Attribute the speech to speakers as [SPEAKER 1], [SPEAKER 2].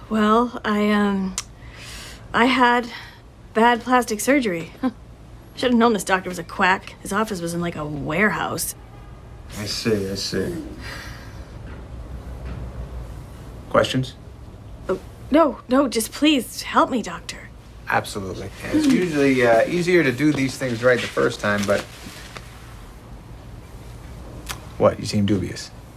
[SPEAKER 1] Well, I had bad plastic surgery. Should have known this doctor was a quack. His office was in like a warehouse.
[SPEAKER 2] I see. Questions?
[SPEAKER 1] Oh, no, just please help me, doctor.
[SPEAKER 2] Absolutely. And it's usually easier to do these things right the first time, but... What, you seem dubious?